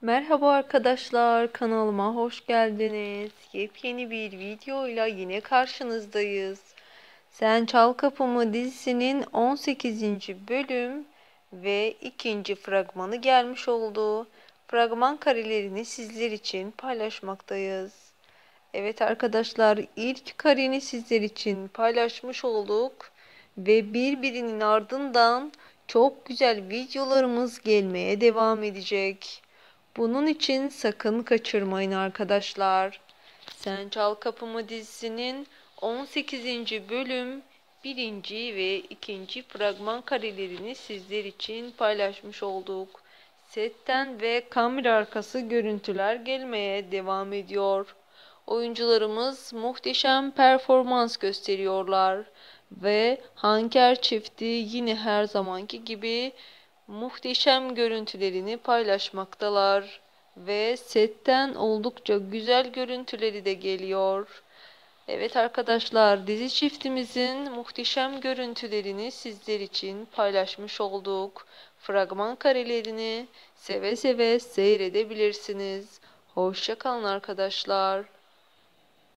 Merhaba arkadaşlar, kanalıma hoş geldiniz. Yepyeni bir videoyla yine karşınızdayız. Sen Çal Kapımı dizisinin 18. bölüm ve ikinci fragmanı gelmiş oldu. Fragman karelerini sizler için paylaşmaktayız. Evet arkadaşlar, ilk kareni sizler için paylaşmış olduk ve birbirinin ardından çok güzel videolarımız gelmeye devam edecek. Bunun için sakın kaçırmayın arkadaşlar. Sen Çal Kapımı dizisinin 18. bölüm birinci ve ikinci fragman karelerini sizler için paylaşmış olduk. Setten ve kamera arkası görüntüler gelmeye devam ediyor. Oyuncularımız muhteşem performans gösteriyorlar ve Hanker çifti yine her zamanki gibi muhteşem görüntülerini paylaşmaktalar ve setten oldukça güzel görüntüleri de geliyor. Evet arkadaşlar, dizi çiftimizin muhteşem görüntülerini sizler için paylaşmış olduk. Fragman karelerini seve seve seyredebilirsiniz. Hoşça kalın arkadaşlar.